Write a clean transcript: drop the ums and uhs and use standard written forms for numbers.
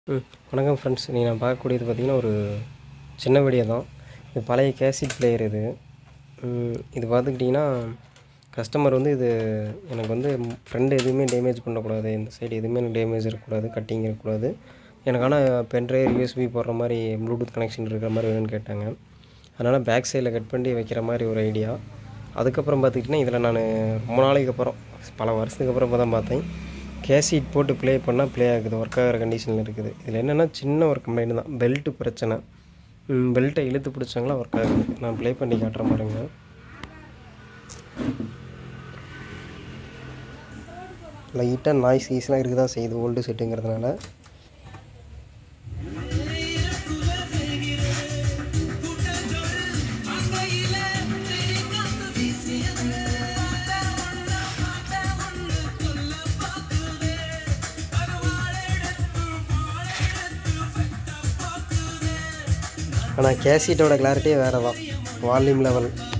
வணக்கம் ஃப்ரெண்ட்ஸ். இன்றைக்கி நான் பார்க்கக்கூடியது பார்த்திங்கன்னா ஒரு சின்ன வீடியோ தான். இது பழைய கேசட் பிளேயர். இது பார்த்துக்கிட்டிங்கன்னா கஸ்டமர் இது எனக்கு ஃப்ரெண்டு எதுவுமே டேமேஜ் பண்ணக்கூடாது, இந்த சைடு எதுவுமே எனக்கு டேமேஜ் இருக்கக்கூடாது, கட்டிங் இருக்கக்கூடாது, எனக்கு ஆனால் பென்ட்ரைவ் யூஎஸ்பி போடுற மாதிரி ப்ளூடூத் கனெக்ஷன் இருக்கிற மாதிரி வேணும்னு கேட்டாங்க. அதனால் பேக் சைடில் கட் பண்ணி வைக்கிற மாதிரி ஒரு ஐடியா. அதுக்கப்புறம் பார்த்துக்கிட்டிங்கன்னா இதில் நான் ரொம்ப நாளைக்கு அப்புறம் பல வருஷத்துக்கு அப்புறம் தான் பார்த்தேன். கேசட் போட்டு ப்ளே பண்ணால் ப்ளே ஆகுது, ஒர்க் ஆகிற கண்டிஷனில் இருக்குது. இதில் என்னென்னா சின்ன ஒரு கம்ப்ளைண்ட் தான், பெல்ட்டு பிரச்சனை. பெல்ட்டை இழுத்து பிடிச்சாங்களா ஒர்க் ஆகுது. நான் ப்ளே பண்ணி காட்டுறேன் பாருங்க. லைட்டாக நாய்ஸ் ஈஸ்லாம் இருக்குது தான் செய்யுது ஓல்டு செட்டுங்கிறதுனால. ஆனால் கேசட்டோட கிளாரிட்டியே வேறு தான், வால்யூம் லெவல்